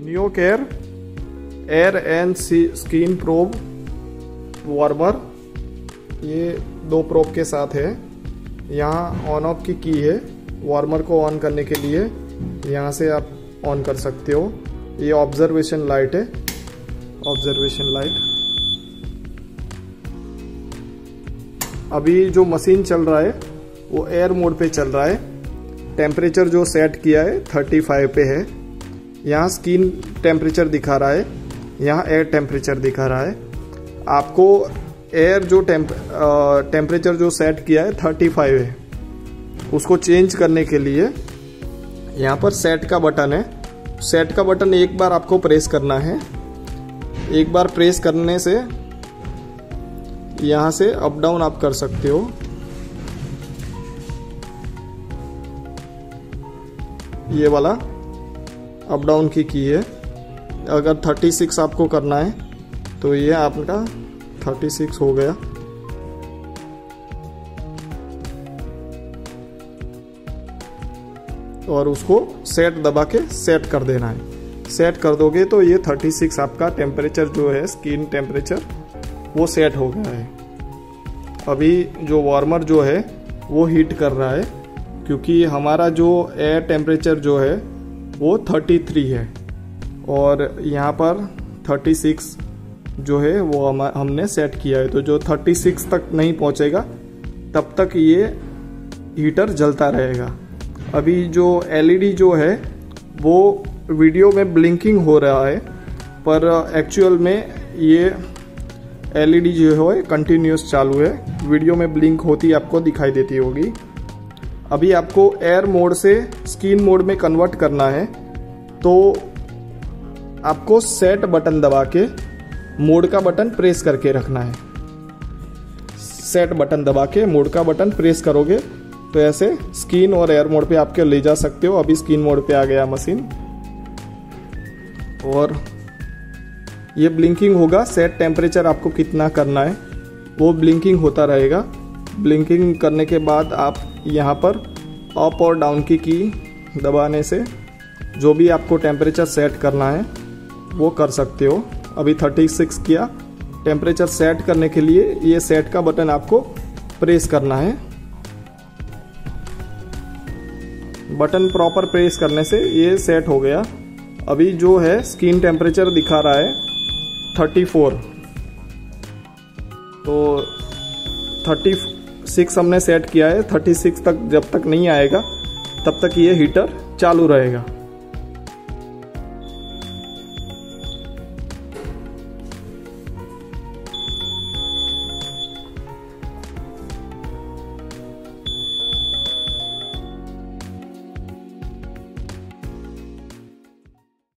नियोकेयर air and skin probe warmer, ये 2 probe के साथ है। यहाँ ऑन ऑफ की है, वार्मर को ऑन करने के लिए यहाँ से आप ऑन कर सकते हो। ये ऑब्जर्वेशन लाइट है, ऑब्जर्वेशन लाइट। अभी जो मशीन चल रहा है वो एयर मोड पे चल रहा है। टेम्परेचर जो सेट किया है 35 पे है। यहाँ स्किन टेम्परेचर दिखा रहा है, यहाँ एयर टेम्परेचर दिखा रहा है। आपको एयर जो टेम्परेचर जो सेट किया है 35 है, उसको चेंज करने के लिए यहाँ पर सेट का बटन है। सेट का बटन एक बार आपको प्रेस करना है। एक बार प्रेस करने से यहाँ से अप डाउन आप कर सकते हो। ये वाला अप डाउन की है। अगर 36 आपको करना है तो ये आपका 36 हो गया। और उसको सेट दबा के सेट कर देना है। सेट कर दोगे तो ये 36 आपका टेम्परेचर जो है, स्किन टेम्परेचर, वो सेट हो गया है। अभी जो वार्मर जो है वो हीट कर रहा है, क्योंकि हमारा जो एयर टेम्परेचर जो है वो 33 है और यहाँ पर 36 जो है वो हमने सेट किया है। तो जो 36 तक नहीं पहुँचेगा तब तक ये हीटर जलता रहेगा। अभी जो एलईडी जो है वो वीडियो में ब्लिंकिंग हो रहा है, पर एक्चुअल में ये एलईडी जो है कंटिन्यूस चालू है। वीडियो में ब्लिंक होती आपको दिखाई देती होगी। अभी आपको एयर मोड से स्किन मोड में कन्वर्ट करना है, तो आपको सेट बटन दबा के मोड का बटन प्रेस करके रखना है। सेट बटन दबा के मोड का बटन प्रेस करोगे तो ऐसे स्किन और एयर मोड पे आपके ले जा सकते हो। अभी स्किन मोड पे आ गया मशीन और ये ब्लिंकिंग होगा। सेट टेम्परेचर आपको कितना करना है वो ब्लिंकिंग होता रहेगा। ब्लिंकिंग करने के बाद आप यहाँ पर अप और डाउन की दबाने से जो भी आपको टेम्परेचर सेट करना है वो कर सकते हो। अभी 36 किया। टेम्परेचर सेट करने के लिए ये सेट का बटन आपको प्रेस करना है। बटन प्रॉपर प्रेस करने से ये सेट हो गया। अभी जो है स्किन टेम्परेचर दिखा रहा है 34, तो 36 हमने सेट किया है। 36 तक जब तक नहीं आएगा तब तक ये हीटर चालू रहेगा।